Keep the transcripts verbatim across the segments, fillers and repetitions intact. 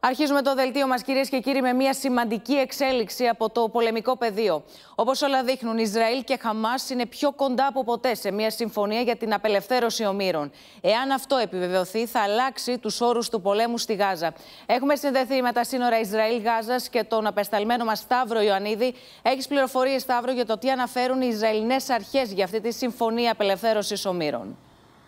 Αρχίζουμε το δελτίο μας, κυρίες και κύριοι, με μια σημαντική εξέλιξη από το πολεμικό πεδίο. Όπως όλα δείχνουν, Ισραήλ και Χαμάς είναι πιο κοντά από ποτέ σε μια συμφωνία για την απελευθέρωση ομήρων. Εάν αυτό επιβεβαιωθεί, θα αλλάξει τους όρους του πολέμου στη Γάζα. Έχουμε συνδεθεί με τα σύνορα Ισραήλ-Γάζας και τον απεσταλμένο μας Σταύρο Ιωαννίδη. Έχεις πληροφορίες, Σταύρο, για το τι αναφέρουν οι Ισραηλινές αρχές για αυτή τη συμφωνία απελευθέρωσης ομήρων?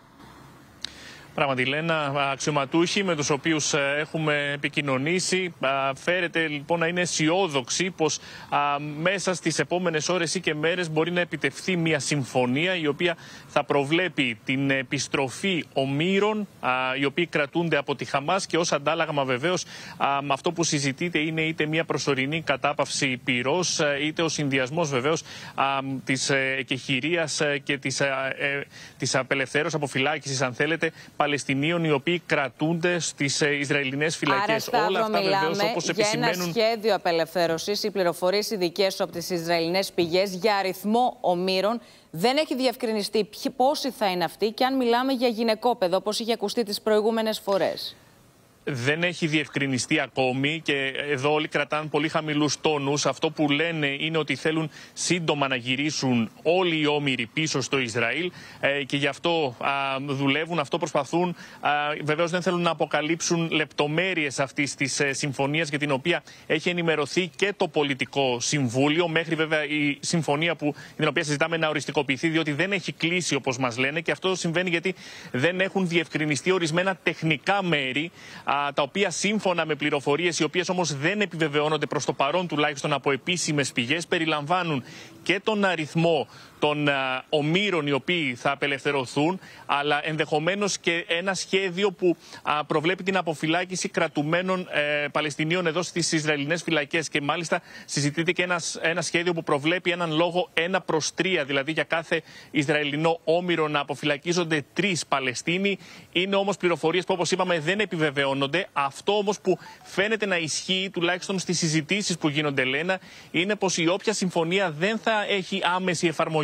Πράγματι, Λένα, αξιωματούχοι με τους οποίους έχουμε επικοινωνήσει φέρεται λοιπόν να είναι αισιόδοξοι πως α, μέσα στις επόμενες ώρες ή και μέρες μπορεί να επιτευχθεί μια συμφωνία η οποία θα προβλέπει την επιστροφή ομήρων α, οι οποίοι κρατούνται από τη Χαμάς και ως αντάλλαγμα βεβαίως α, με αυτό που συζητείται είναι είτε μια προσωρινή κατάπαυση πυρός είτε ο συνδυασμός βεβαίως α, της εκεχηρίας και της, α, ε, της απελευθέρωσης αποφυλάκησης, αν θέλετε, Παλαιστινίων οι οποίοι κρατούνται στις Ισραηλινές φυλακές. Άρα, όλα αυτά βεβαίως, όπως επισημαίνουν, για ένα σχέδιο απελευθέρωσης. Οι πληροφορίες οι δικές σου από τις Ισραηλινές πηγές για αριθμό ομήρων δεν έχει διευκρινιστεί πόσοι θα είναι αυτοί και αν μιλάμε για γυναικόπαιδο, όπως είχε ακουστεί τις προηγούμενες φορές. Δεν έχει διευκρινιστεί ακόμη και εδώ όλοι κρατάνε πολύ χαμηλούς τόνους. Αυτό που λένε είναι ότι θέλουν σύντομα να γυρίσουν όλοι οι όμηροι πίσω στο Ισραήλ ε, και γι' αυτό α, δουλεύουν, αυτό προσπαθούν. Α, βεβαίως δεν θέλουν να αποκαλύψουν λεπτομέρειες αυτής της ε, συμφωνίας για την οποία έχει ενημερωθεί και το Πολιτικό Συμβούλιο. Μέχρι βέβαια η συμφωνία που, την οποία συζητάμε να οριστικοποιηθεί, διότι δεν έχει κλείσει όπως μας λένε και αυτό συμβαίνει γιατί δεν έχουν διευκρινιστεί ορισμένα τεχνικά μέρη, τα οποία σύμφωνα με πληροφορίες, οι οποίες όμως δεν επιβεβαιώνονται προς το παρόν τουλάχιστον από επίσημες πηγές, περιλαμβάνουν και τον αριθμό των α, ομήρων οι οποίοι θα απελευθερωθούν, αλλά ενδεχομένως και ένα σχέδιο που α, προβλέπει την αποφυλάκηση κρατουμένων ε, Παλαιστινίων εδώ στις Ισραηλινές φυλακές. Και μάλιστα συζητείται και ένα, ένα σχέδιο που προβλέπει έναν λόγο ένα προς τρία, δηλαδή για κάθε Ισραηλινό όμηρο να αποφυλακίζονται τρεις Παλαιστίνοι. Είναι όμως πληροφορίες που, όπως είπαμε, δεν επιβεβαιώνονται. Αυτό όμως που φαίνεται να ισχύει, τουλάχιστον στις συζητήσεις που γίνονται, Λένα, είναι πως η όποια συμφωνία δεν θα έχει άμεση εφαρμογή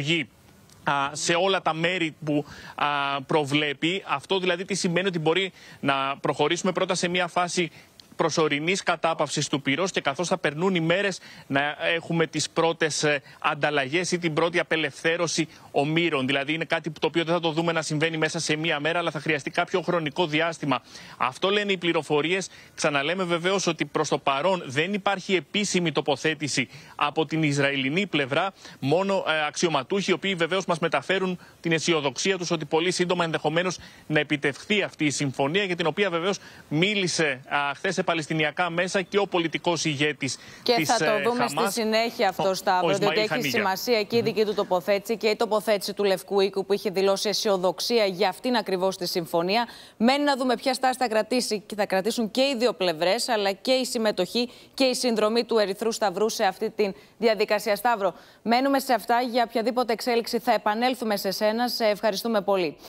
σε όλα τα μέρη που προβλέπει. Αυτό δηλαδή τι σημαίνει? Ότι μπορεί να προχωρήσουμε πρώτα σε μια φάση προσωρινής κατάπαυσης του πυρός και καθώς θα περνούν οι μέρες να έχουμε τις πρώτες ανταλλαγές ή την πρώτη απελευθέρωση ομήρων. Δηλαδή είναι κάτι το οποίο δεν θα το δούμε να συμβαίνει μέσα σε μία μέρα, αλλά θα χρειαστεί κάποιο χρονικό διάστημα. Αυτό λένε οι πληροφορίες. Ξαναλέμε βεβαίως ότι προς το παρόν δεν υπάρχει επίσημη τοποθέτηση από την Ισραηλινή πλευρά, μόνο ε, αξιωματούχοι, οι οποίοι βεβαίως μας μεταφέρουν την αισιοδοξία τους ότι πολύ σύντομα ενδεχομένως να επιτευχθεί αυτή η συμφωνία, για την οποία βεβαίως μίλησε χθες παλαιστινιακά μέσα και ο πολιτικός ηγέτης και της θα το δούμε Χαμάς, στη συνέχεια αυτό, Σταύρο, διότι έχει Χανίγια. σημασία και η δική του τοποθέτηση και η τοποθέτηση του Λευκού Οίκου που είχε δηλώσει αισιοδοξία για αυτήν ακριβώς τη συμφωνία. Μένει να δούμε ποια στάση θα, κρατήσει, θα κρατήσουν και οι δύο πλευρές, αλλά και η συμμετοχή και η συνδρομή του Ερυθρού Σταυρού σε αυτή τη διαδικασία. Σταύρο, μένουμε σε αυτά. Για οποιαδήποτε εξέλιξη θα επανέλθουμε σε σένα. Σε ευχαριστούμε πολύ.